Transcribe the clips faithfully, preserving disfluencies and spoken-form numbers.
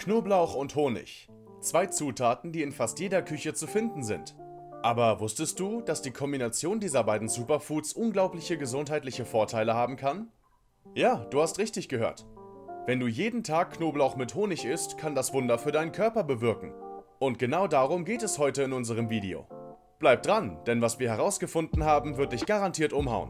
Knoblauch und Honig. Zwei Zutaten, die in fast jeder Küche zu finden sind. Aber wusstest du, dass die Kombination dieser beiden Superfoods unglaubliche gesundheitliche Vorteile haben kann? Ja, du hast richtig gehört. Wenn du jeden Tag Knoblauch mit Honig isst, kann das Wunder für deinen Körper bewirken. Und genau darum geht es heute in unserem Video. Bleib dran, denn was wir herausgefunden haben, wird dich garantiert umhauen.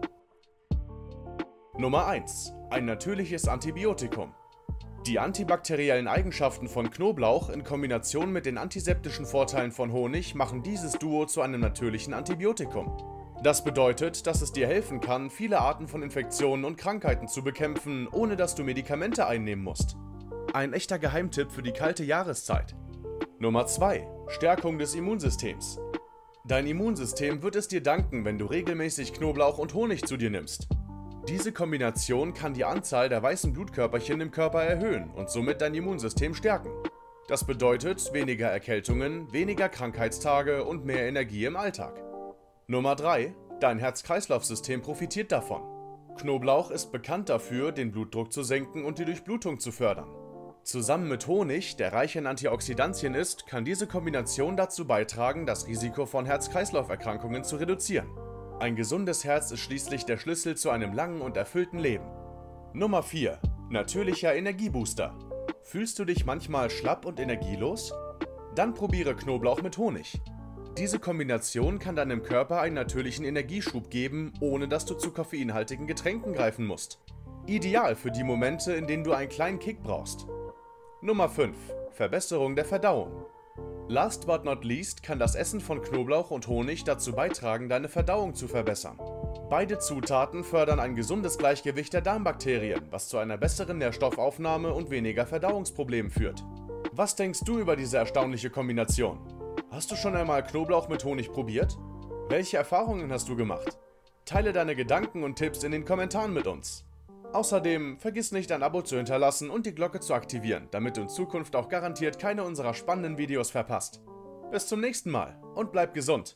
Nummer eins. Ein natürliches Antibiotikum. Die antibakteriellen Eigenschaften von Knoblauch in Kombination mit den antiseptischen Vorteilen von Honig machen dieses Duo zu einem natürlichen Antibiotikum. Das bedeutet, dass es dir helfen kann, viele Arten von Infektionen und Krankheiten zu bekämpfen, ohne dass du Medikamente einnehmen musst. Ein echter Geheimtipp für die kalte Jahreszeit. Nummer zwei. Stärkung des Immunsystems. Dein Immunsystem wird es dir danken, wenn du regelmäßig Knoblauch und Honig zu dir nimmst. Diese Kombination kann die Anzahl der weißen Blutkörperchen im Körper erhöhen und somit dein Immunsystem stärken. Das bedeutet weniger Erkältungen, weniger Krankheitstage und mehr Energie im Alltag. Nummer drei. Dein Herz-Kreislauf-System profitiert davon. Knoblauch ist bekannt dafür, den Blutdruck zu senken und die Durchblutung zu fördern. Zusammen mit Honig, der reich in Antioxidantien ist, kann diese Kombination dazu beitragen, das Risiko von Herz-Kreislauf-Erkrankungen zu reduzieren. Ein gesundes Herz ist schließlich der Schlüssel zu einem langen und erfüllten Leben. Nummer vier. Natürlicher Energiebooster. Fühlst du dich manchmal schlapp und energielos? Dann probiere Knoblauch mit Honig. Diese Kombination kann deinem Körper einen natürlichen Energieschub geben, ohne dass du zu koffeinhaltigen Getränken greifen musst. Ideal für die Momente, in denen du einen kleinen Kick brauchst. Nummer fünf. Verbesserung der Verdauung. Last but not least kann das Essen von Knoblauch und Honig dazu beitragen, deine Verdauung zu verbessern. Beide Zutaten fördern ein gesundes Gleichgewicht der Darmbakterien, was zu einer besseren Nährstoffaufnahme und weniger Verdauungsproblemen führt. Was denkst du über diese erstaunliche Kombination? Hast du schon einmal Knoblauch mit Honig probiert? Welche Erfahrungen hast du gemacht? Teile deine Gedanken und Tipps in den Kommentaren mit uns. Außerdem vergiss nicht, ein Abo zu hinterlassen und die Glocke zu aktivieren, damit du in Zukunft auch garantiert keine unserer spannenden Videos verpasst. Bis zum nächsten Mal und bleib gesund!